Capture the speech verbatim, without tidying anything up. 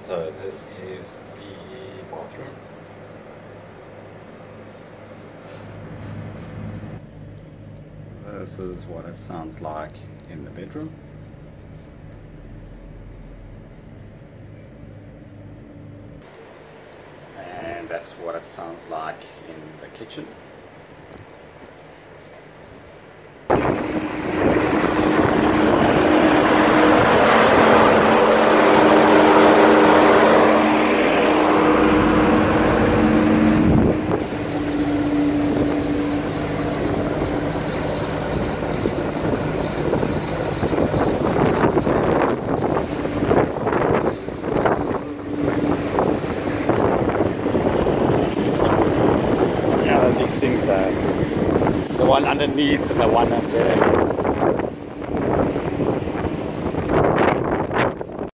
So this is the bathroom. This is what it sounds like in the bedroom. And that's what it sounds like in the kitchen. These things are the one underneath and the one up there.